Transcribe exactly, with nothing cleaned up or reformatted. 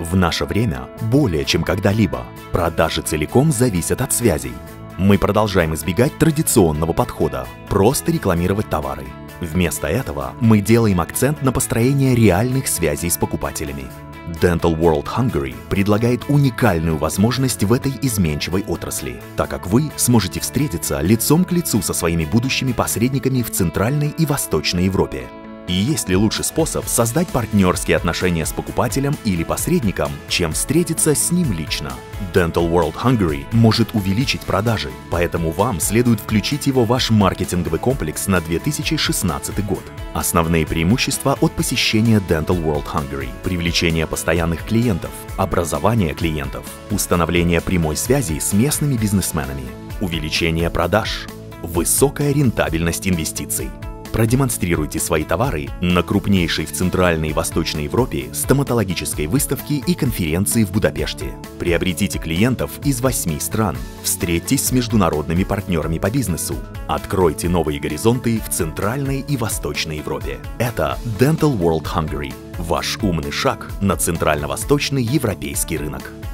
В наше время более чем когда-либо продажи целиком зависят от связей. Мы продолжаем избегать традиционного подхода – просто рекламировать товары. Вместо этого мы делаем акцент на построение реальных связей с покупателями. Dental World Hungary предлагает уникальную возможность в этой изменчивой отрасли, так как вы сможете встретиться лицом к лицу со своими будущими посредниками в Центральной и Восточной Европе. И есть ли лучший способ создать партнерские отношения с покупателем или посредником, чем встретиться с ним лично? Dental World Hungary может увеличить продажи, поэтому вам следует включить его в ваш маркетинговый комплекс на две тысячи шестнадцатый год. Основные преимущества от посещения Dental World Hungary: привлечение постоянных клиентов, образование клиентов, установление прямой связи с местными бизнесменами, увеличение продаж, высокая рентабельность инвестиций. Продемонстрируйте свои товары на крупнейшей в Центральной и Восточной Европе стоматологической выставке и конференции в Будапеште. Приобретите клиентов из восьми стран. Встретьтесь с международными партнерами по бизнесу. Откройте новые горизонты в Центральной и Восточной Европе. Это Dental World Hungary – ваш умный шаг на центрально-восточный европейский рынок.